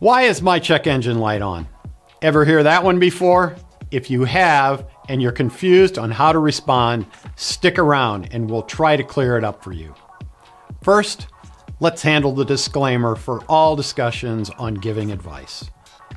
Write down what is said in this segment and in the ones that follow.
Why is my check engine light on? Ever hear that one before? If you have and you're confused on how to respond, stick around and we'll try to clear it up for you. First, let's handle the disclaimer for all discussions on giving advice.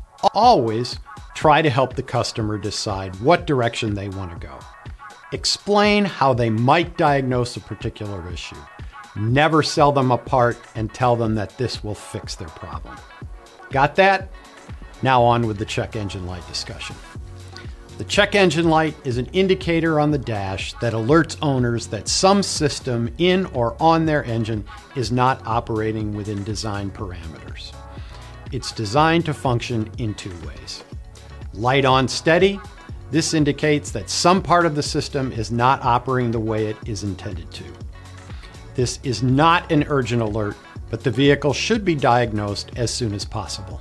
Always try to help the customer decide what direction they want to go. Explain how they might diagnose a particular issue. Never sell them a part and tell them that this will fix their problem. Got that? Now on with the check engine light discussion. The check engine light is an indicator on the dash that alerts owners that some system in or on their engine is not operating within design parameters. It's designed to function in two ways. Light on steady. This indicates that some part of the system is not operating the way it is intended to. This is not an urgent alert, but the vehicle should be diagnosed as soon as possible.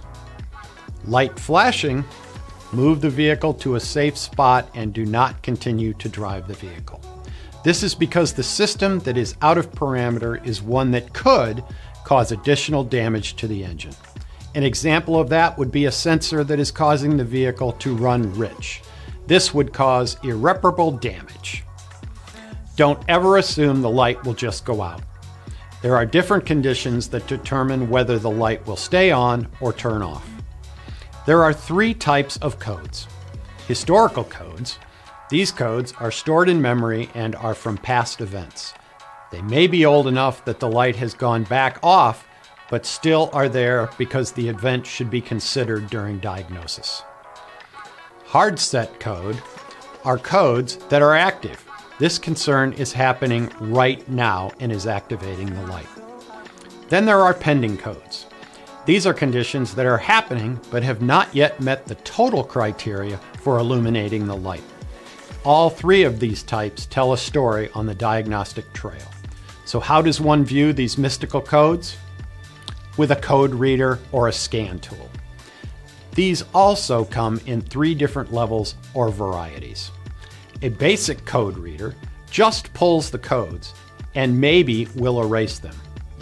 Light flashing. Move the vehicle to a safe spot and do not continue to drive the vehicle. This is because the system that is out of parameter is one that could cause additional damage to the engine. An example of that would be a sensor that is causing the vehicle to run rich. This would cause irreparable damage. Don't ever assume the light will just go out. There are different conditions that determine whether the light will stay on or turn off. There are three types of codes. Historical codes. These codes are stored in memory and are from past events. They may be old enough that the light has gone back off, but still are there because the event should be considered during diagnosis. Hard set code are codes that are active. This concern is happening right now and is activating the light. Then there are pending codes. These are conditions that are happening but have not yet met the total criteria for illuminating the light. All three of these types tell a story on the diagnostic trail. So how does one view these mystical codes? With a code reader or a scan tool. These also come in three different levels or varieties. A basic code reader just pulls the codes and maybe will erase them.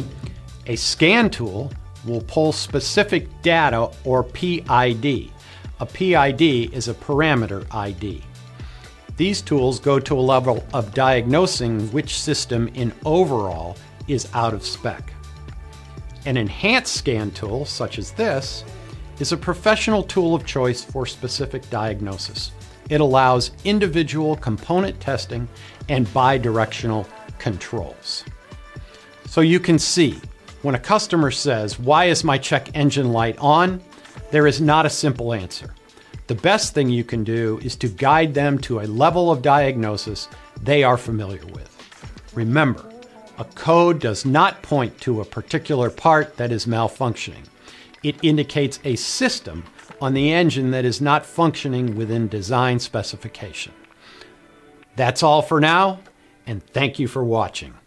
A scan tool will pull specific data or PID. A PID is a parameter ID. These tools go to a level of diagnosing which system in overall is out of spec. An enhanced scan tool, such as this, is a professional tool of choice for specific diagnosis. It allows individual component testing and bidirectional controls. So you can see, when a customer says, "Why is my check engine light on?" there is not a simple answer. The best thing you can do is to guide them to a level of diagnosis they are familiar with. Remember, a code does not point to a particular part that is malfunctioning. It indicates a system on the engine that is not functioning within design specification. That's all for now, and thank you for watching.